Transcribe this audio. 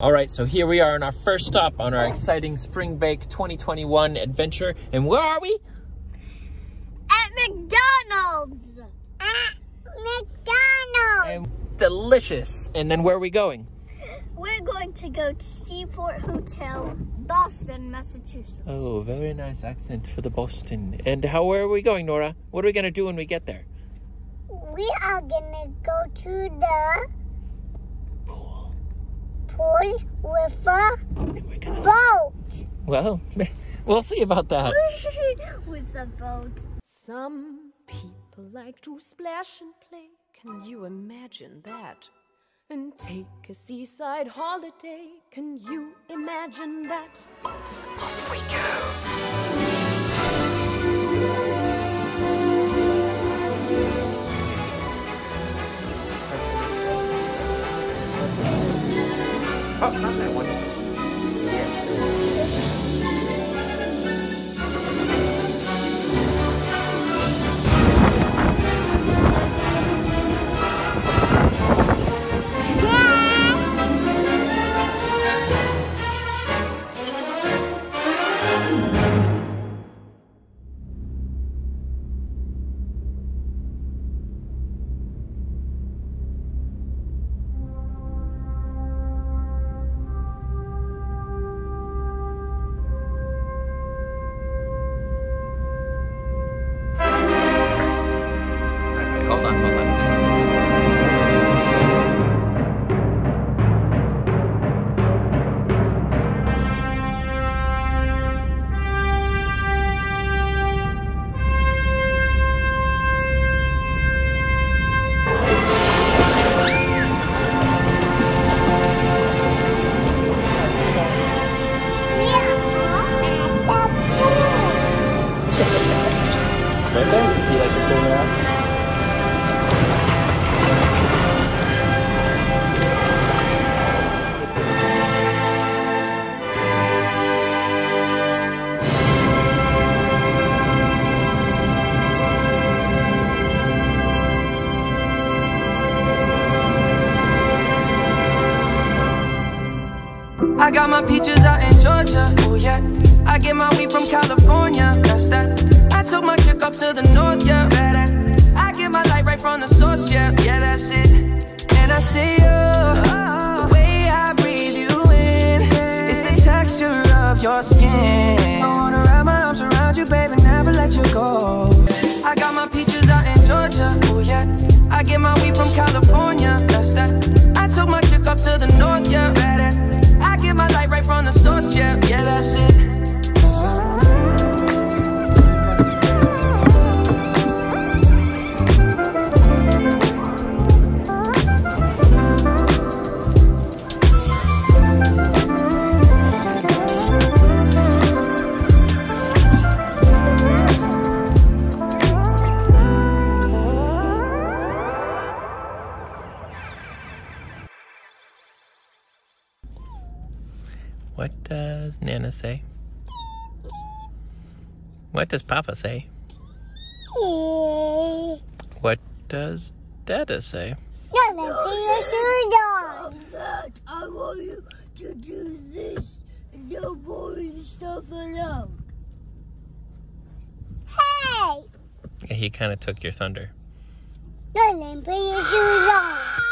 All right, so here we are on our first stop on our exciting Spring Break 2021 adventure. And where are we? At McDonald's. At McDonald's. And delicious. And then where are we going? We're going to go to Seaport Hotel, Boston, Massachusetts. Oh, very nice accent for the Boston. And where are we going, Nora? What are we going to do when we get there? We are going to go to the Pool. Pool with a boat. Well, we'll see about that. With a boat. Some people like to splash and play. Can you imagine that? And take a seaside holiday. Can you imagine that? Off we go. Oh, not that one. Yes. Hold on. Right there? You like to turn around? I got my peaches out in Georgia. Oh yeah. I get my weed from California. That's that. I took my chick up to the north, yeah. I get my light right from the source, yeah. Yeah, that's it. And I see you, the way I breathe you in, it's the texture of your skin. I wanna wrap my arms around you, baby, never let you go. I got my peaches out in Georgia. Oh yeah. I get my weed from California. That's that. I took my chick up to the north, yeah. I get my light right from the source, yeah. Yeah, that's it. What does Nana say? What does Papa say? What does Dada say? No, let's put your shoes on. I want you to do this and no boring stuff alone. Hey! Yeah, he kind of took your thunder. No, let's put your shoes on.